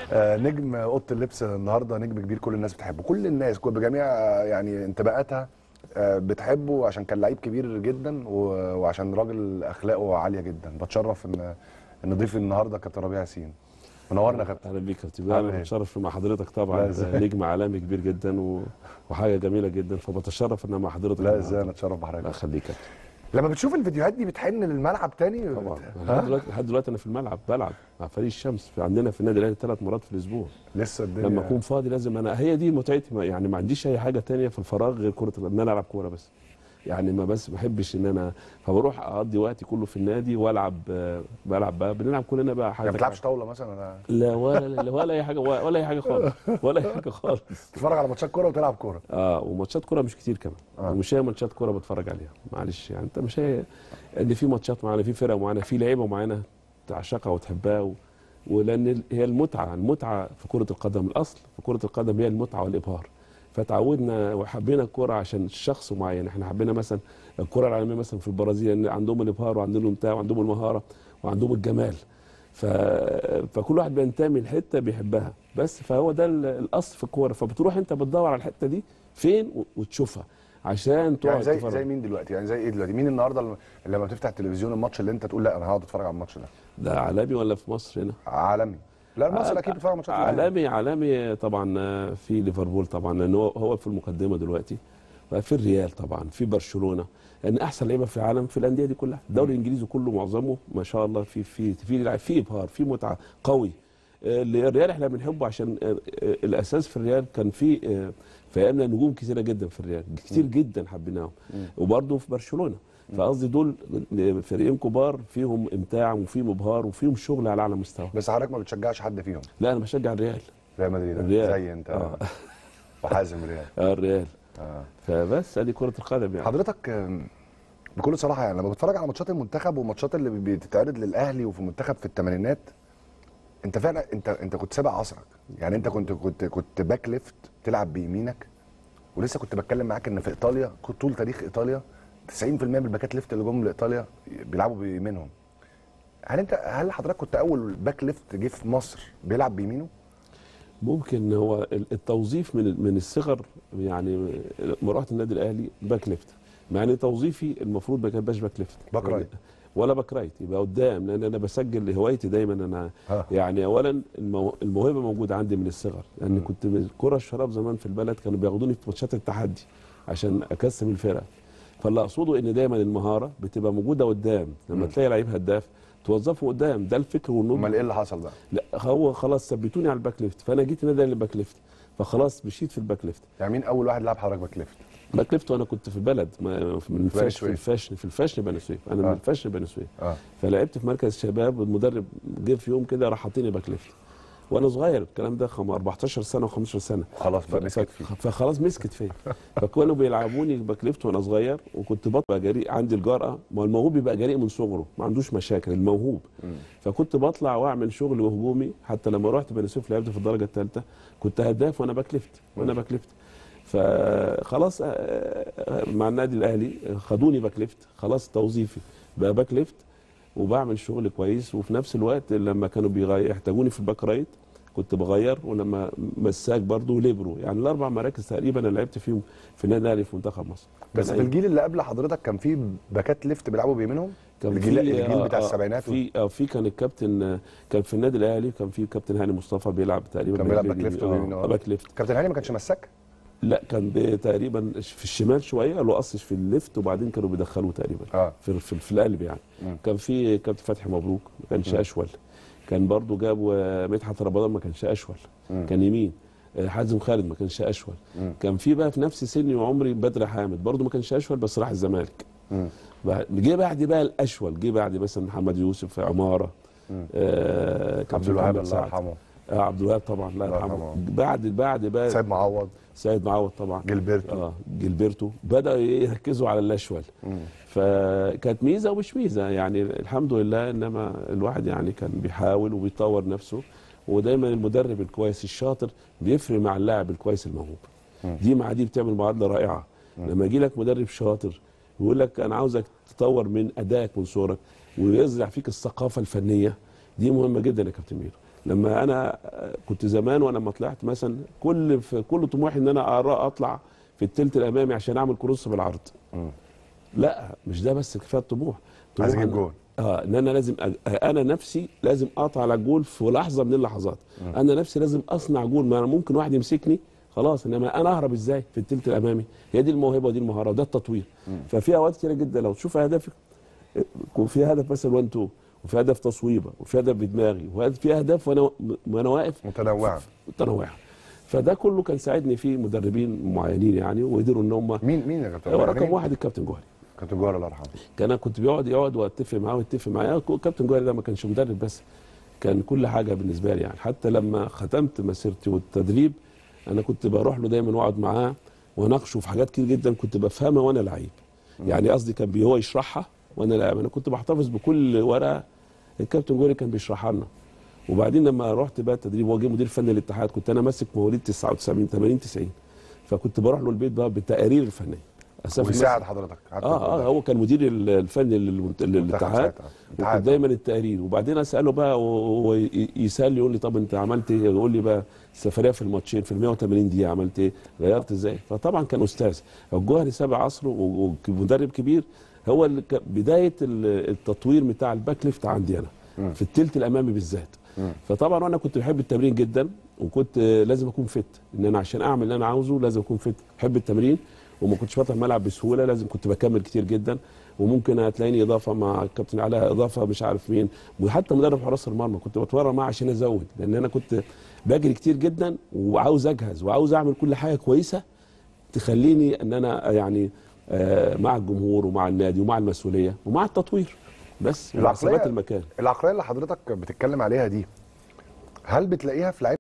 نجم اوضه اللبس النهارده نجم كبير، كل الناس بتحبه، كل الناس بجميع يعني انتماءاتها بتحبه عشان كان لعيب كبير جدا وعشان راجل اخلاقه عاليه جدا. بتشرف ان ضيفي النهارده كابتن ربيع ياسين. منورنا يا كابتن. اهلا بيك يا كابتن. عامل انا ايه؟ بتشرف مع حضرتك لا طبعا، ازاي؟ نجم عالمي كبير جدا وحاجه جميله جدا، فبتشرف ان انا مع حضرتك لا ازاي، انا النهارده. اتشرف لا بحضرتك. خليك يا كابتن. لما بتشوف الفيديوهات دي بتحن للملعب تاني؟ طبعا ها؟ لحد دلوقتي انا في الملعب بلعب مع فريق الشمس، عندنا في النادي الاهلي 3 مرات في الاسبوع. لسه لما الدنيا اكون فاضي لازم هي دي متعتي، يعني ما عنديش اي حاجه تانية في الفراغ غير ان انا العب كوره بس. يعني ما بحبش ان انا فبروح اقضي وقتي كله في النادي والعب. بلعب بقى، بنلعب كلنا بقى حاجه. يعني ما بتلعبش طاوله مثلا؟ لا ولا اي حاجه، ولا اي حاجه خالص، ولا اي حاجه خالص. تتفرج على ماتشات كوره وتلعب كوره؟ وماتشات كوره مش كتير كمان. ومش هي ماتشات كوره بتفرج عليها، معلش يعني انت مش هي ان في ماتشات معينه، في فرق معينه، في لعيبه معينه تعشقها وتحبها ولان هي المتعه في كره القدم، الاصل في كره القدم هي المتعه والابهار. فتعودنا وحبينا الكوره عشان شخص معين. احنا حبينا مثلا الكوره العالميه مثلا في البرازيل، ان عندهم الابهار وعندهم الامتاع وعندهم المهاره وعندهم الجمال. فكل واحد بينتمي لحته بيحبها، بس فهو ده الاصل في الكوره. فبتروح انت بتدور على الحته دي فين وتشوفها عشان تقعد يعني زي مين دلوقتي؟ يعني زي ايه دلوقتي؟ مين النهارده اللي لما تفتح التلفزيون الماتش اللي انت تقول لا انا هقعد اتفرج على الماتش ده؟ ده عالمي ولا في مصر هنا؟ عالمي. لا مصر اكيد بتتفرج على ماتشات الأهلي. عالمي طبعا. في ليفربول طبعا لان هو في المقدمه دلوقتي. في الريال طبعا، في برشلونه، لان احسن لعيبه في العالم في الانديه دي كلها. الدوري الانجليزي كله معظمه ما شاء الله في ابهار، في متعه قوي. الريال احنا بنحبه عشان الاساس في الريال كان في ايامنا نجوم كثيره جدا في الريال، كتير جدا حبيناهم. وبرده في برشلونه. فقصدي دول فريقين كبار فيهم امتاع وفيهم ابهار وفيهم شغل على اعلى مستوى. بس حضرتك ما بتشجعش حد فيهم؟ لا انا بشجع الريال. ريال مدريد؟ الريال زي انت وحازم ريال. الريال. فبس ادي كره القدم يعني. حضرتك بكل صراحه يعني لما بتفرج على ماتشات المنتخب وماتشات اللي بتتعرض للاهلي وفي المنتخب في الثمانينات، انت فعلا انت كنت سابق عصرك. يعني انت كنت باك ليفت تلعب بيمينك. ولسه كنت بتكلم معاك ان في ايطاليا طول تاريخ ايطاليا 90% من الباكات ليفت اللي جم لايطاليا بيلعبوا بيمينهم. هل حضرتك كنت اول باك ليفت جه في مصر بيلعب بيمينه؟ ممكن هو التوظيف من الصغر. يعني لما رحت النادي الاهلي باك ليفت، مع ان توظيفي المفروض ما كانش باك ليفت، باك رايت ولا باك رايت، يبقى قدام. لان انا بسجل هوايتي دايما انا يعني اولا الموهبه موجوده عندي من الصغر. لان يعني كنت كره الشراب زمان في البلد كانوا بياخدوني في ماتشات التحدي عشان اكسب الفرقه. فاللي اقصده ان دايما المهاره بتبقى موجوده قدام. لما تلاقي لعيب هداف توظفه قدام، ده الفكر والنضج. امال ايه اللي حصل بقى؟ لا هو خلاص ثبتوني على الباك ليفت، فانا جيت النادي الباك ليفت، فخلاص مشيت في الباك ليفت. يعني مين اول واحد لعب حضرتك باك ليفت؟ باك ليفت وانا كنت في البلد في الفاشن بني سويف. انا من الفاشن بني سويف. فلعبت في مركز الشباب، والمدرب جه في يوم كده راح حاطيني باك ليفت وانا صغير. الكلام ده 14 سنه و15 سنه. خلاص بقى مسكت فيه. فخلاص مسكت فيا. فكانوا بيلعبوني باك ليفت وانا صغير، وكنت بطلع جريء، عندي الجرأه. ما الموهوب بيبقى جريء من صغره، ما عندوش مشاكل الموهوب. فكنت بطلع واعمل شغل وهجومي. حتى لما رحت بني سويف لعبت في الدرجه الثالثه كنت هداف وانا باك ليفت. فخلاص مع النادي الاهلي خدوني باك ليفت، خلاص توظيفي بقى باك ليفت وبعمل شغل كويس. وفي نفس الوقت لما كانوا يحتاجوني في الباك رايت كنت بغير، ولما مساك برضه ليبرو. يعني ال4 مراكز تقريبا انا لعبت فيهم في النادي الاهلي في منتخب مصر. بس في الجيل اللي قبل حضرتك كان في باكات ليفت بيلعبوا بيمينهم؟ كان الجيل بتاع السبعينات. في كان الكابتن كان في النادي الاهلي، كان في كابتن هاني مصطفى بيلعب تقريبا، كان بيلعب باك ليفت وبيمين. باك ليفت. كابتن هاني ما كانش مساك؟ لا كان تقريبا في الشمال شويه، له قصش في الليفت، وبعدين كانوا بيدخلوه تقريبا في القلب يعني. كان في كابتن فتحي مبروك ما كانش اشول. كان برضو جابوا مدحت رمضان ما كانش اشول، كان يمين. حازم خالد ما كانش اشول. كان في بقى في نفس سني وعمري بدر حامد برضو ما كانش اشول، بس راح الزمالك. جه بعد بقى الاشول، جه بعد مثلا محمد يوسف في عماره. عبد الوهاب الله يرحمه. عبد الوهاب طبعا الله يرحمه. بعد بقى سيد معوض طبعا. جilberto بدأوا يركزوا على الاشول. فكانت ميزه ومش ميزه يعني، الحمد لله. انما الواحد يعني كان بيحاول وبيطور نفسه، ودايما المدرب الكويس الشاطر بيفرق مع اللاعب الكويس الموهوب. دي مع دي بتعمل معادله رائعه. لما يجي لك مدرب شاطر ويقول لك انا عاوزك تطور من ادائك من صورك ويزرع فيك الثقافه الفنيه، دي مهمه جدا يا كابتن ميدو. لما انا كنت زمان وانا لما طلعت مثلا كل طموحي ان انا اطلع في الثلث الامامي عشان اعمل كروس بالعرض. لا مش ده بس كفايه الطموح. عايز اجيب جول. ان انا لازم انا نفسي لازم اقطع على الجول في لحظه من اللحظات. انا نفسي لازم اصنع جول. ما أنا ممكن واحد يمسكني خلاص، انما انا اهرب ازاي في الثلث الامامي؟ هي دي الموهبه ودي المهاره وده التطوير. ففي اوقات كتيره جدا لو تشوف اهدافك يكون في هدف مثلا 1 2 وفي هدف تصويبه وفي هدف بدماغي وفي اهداف وانا واقف متنوعه. فده كله كان ساعدني فيه مدربين معينين يعني، وقدروا ان هم مين يا كابتن؟ رقم واحد الكابتن جوهري. كابتن جوهري الله يرحمه. كنت بيقعد واتفق معاه ويتفق معايا. الكابتن جوهري ده ما كانش مدرب بس، كان كل حاجه بالنسبه لي يعني. حتى لما ختمت مسيرتي والتدريب انا كنت بروح له دايما واقعد معاه واناقشه في حاجات كتير جدا كنت بفهمها وانا لعيب. يعني قصدي كان هو يشرحها وانا لاعب. انا كنت بحتفظ بكل ورقه الكابتن جوهري كان بيشرحها لنا. وبعدين لما رحت بقى التدريب وهو جه مدير فني الاتحاد، كنت انا ماسك مواليد 79 80 90، فكنت بروح له البيت بقى بالتقارير الفنيه. ويساعد حضرتك. هو كان مدير الفني للاتحاد، وكنت دايما التقارير. وبعدين اساله بقى ويسال لي يقول لي طب انت عملت ايه؟ يقول لي بقى السفريه في الماتشين في ال 180 دقيقه عملت ايه؟ غيرت ازاي؟ فطبعا كان استاذ. الجوهري سابع عصره ومدرب كبير. هو اللي بدايه التطوير بتاع الباك ليفت عندي انا في الثلث الامامي بالذات. فطبعا انا كنت بحب التمرين جدا، وكنت لازم اكون فت. ان انا عشان اعمل اللي انا عاوزه لازم اكون فت. بحب التمرين وما كنتش بطلع الملعب بسهوله، لازم كنت بكمل كتير جدا. وممكن هتلاقيني اضافه مع الكابتن علاء، اضافه مش عارف مين، وحتى مدرب حراس المرمى كنت بتمرن معاه عشان ازود، لان انا كنت بجري كتير جدا وعاوز اجهز وعاوز اعمل كل حاجه كويسه تخليني ان انا يعني مع الجمهور ومع النادي ومع المسؤوليه ومع التطوير بس ومع ثبات المكان. العقليه اللي حضرتك بتتكلم عليها دي هل بتلاقيها في لعيبه